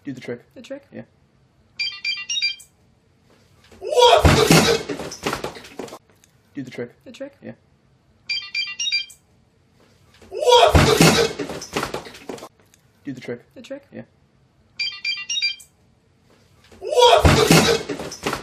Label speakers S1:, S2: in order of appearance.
S1: Do the trick.
S2: The trick?
S1: Yeah.
S3: What?
S1: Do the trick.
S2: The trick?
S1: Yeah.
S3: What?
S1: Do the trick.
S2: The trick?
S1: Yeah.
S3: What?